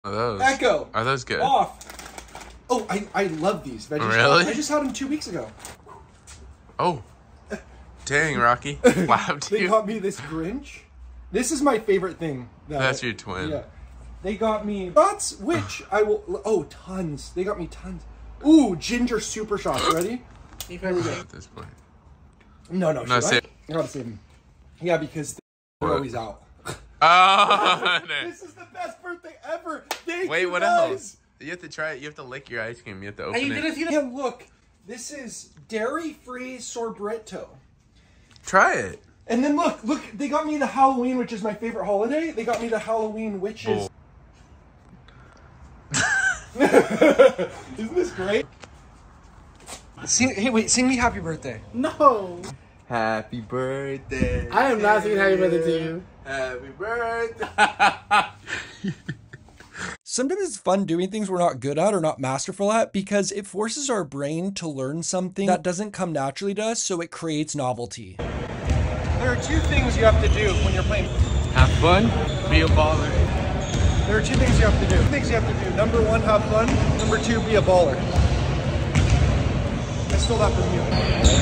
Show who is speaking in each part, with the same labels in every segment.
Speaker 1: Are those?
Speaker 2: Echo.
Speaker 1: Are those good?
Speaker 2: Off. Oh, I love these veggie
Speaker 1: Really?
Speaker 2: shots. I just had them 2 weeks ago.
Speaker 1: Oh. Dang, Rocky. Slapped
Speaker 2: They
Speaker 1: you.
Speaker 2: got me this Grinch. This is my favorite thing.
Speaker 1: That's your twin.
Speaker 2: Yeah. They got me shots, which I will... Oh, tons. They got me tons. Ooh, ginger super shots. Ready? Here we go.
Speaker 1: At this point.
Speaker 2: No,
Speaker 1: No,
Speaker 2: should
Speaker 1: save.
Speaker 2: I gotta save them. Yeah, because they're always out.
Speaker 1: Oh,
Speaker 2: This is the best birthday ever. Thank
Speaker 1: wait,
Speaker 2: you
Speaker 1: what
Speaker 2: guys.
Speaker 1: else? You have to try it. You have to lick your ice cream. You have to open
Speaker 3: Are you
Speaker 1: it.
Speaker 3: gonna see that?
Speaker 2: Yeah, look. This is dairy-free sorbetto.
Speaker 1: Try it.
Speaker 2: And then look, they got me the Halloween, which is my favorite holiday. They got me the Halloween witches. Isn't this great? Hey, wait, sing me happy birthday.
Speaker 3: No.
Speaker 1: Happy birthday.
Speaker 3: I am not saying happy birthday to you.
Speaker 1: Happy birthday.
Speaker 2: Sometimes it's fun doing things we're not good at or not masterful at because it forces our brain to learn something that doesn't come naturally to us, so it creates novelty. There are 2 things you have to do when you're playing.
Speaker 1: Have fun. Be a baller.
Speaker 2: There are 2 things you have to do. Number 1, have fun. Number 2, be a baller. I stole that from you.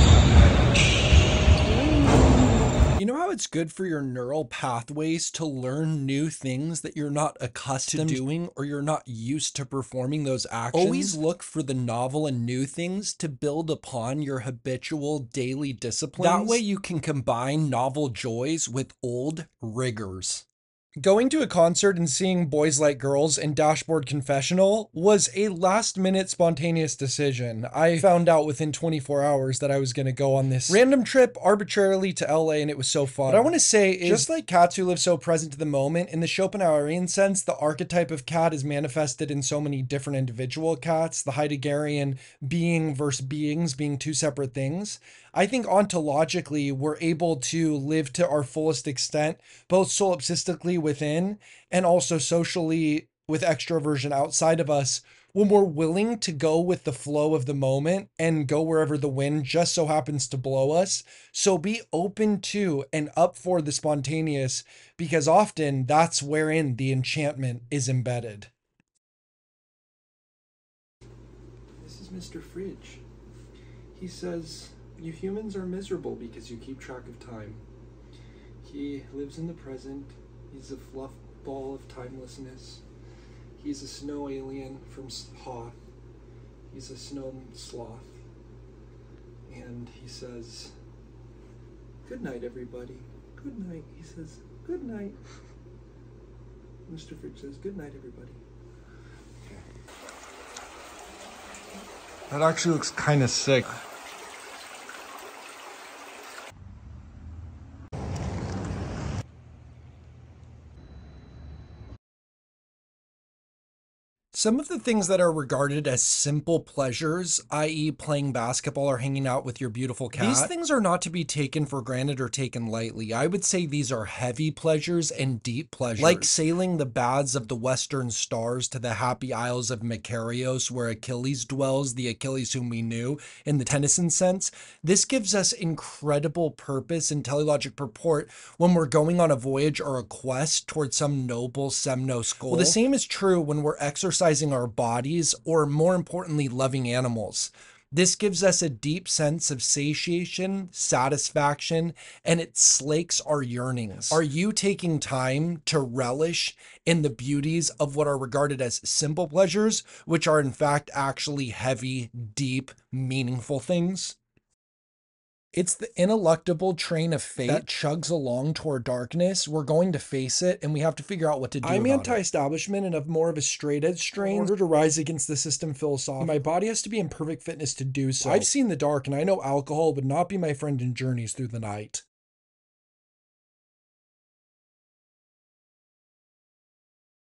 Speaker 2: You know how it's good for your neural pathways to learn new things that you're not accustomed to doing or you're not used to performing those actions? Always look for the novel and new things to build upon your habitual daily disciplines. That way you can combine novel joys with old rigors. Going to a concert and seeing Boys Like Girls and Dashboard Confessional was a last-minute spontaneous decision. I found out within 24 hours that I was going to go on this random trip arbitrarily to LA, and it was so fun. What I want to say is, just like cats who live so present to the moment, in the Schopenhauerian sense, the archetype of cat is manifested in so many different individual cats, the Heideggerian being versus beings being 2 separate things. I think ontologically, we're able to live to our fullest extent, both solipsistically within and also socially with extroversion outside of us, when we're willing to go with the flow of the moment and go wherever the wind just so happens to blow us. So be open to and up for the spontaneous, because often that's wherein the enchantment is embedded. This is Mr. Fridge. He says, you humans are miserable because you keep track of time. He lives in the present. He's a fluff ball of timelessness. He's a snow alien from Hoth. He's a snow sloth. And he says, good night, everybody. Good night. He says, good night. Mr. Fridge says, good night, everybody. Okay. That actually looks kind of sick. Some of the things that are regarded as simple pleasures, i.e. playing basketball or hanging out with your beautiful cat, these things are not to be taken for granted or taken lightly. I would say these are heavy pleasures and deep pleasures. Like sailing the baths of the western stars to the happy isles of Makarios, where Achilles dwells, the Achilles whom we knew in the Tennyson sense. This gives us incredible purpose and teleologic purport when we're going on a voyage or a quest towards some noble Semnos goal. Well, the same is true when we're exercising our bodies, or more importantly, loving animals. This gives us a deep sense of satiation, satisfaction, and it slakes our yearnings. Are you taking time to relish in the beauties of what are regarded as simple pleasures, which are in fact actually heavy, deep, meaningful things? It's the ineluctable train of fate that chugs along toward darkness. We're going to face it, and we have to figure out what to do about it. I'm anti-establishment and of more of a straight-edge strain. In order to rise against the system philosophically, my body has to be in perfect fitness to do so. I've seen the dark, and I know alcohol would not be my friend in journeys through the night.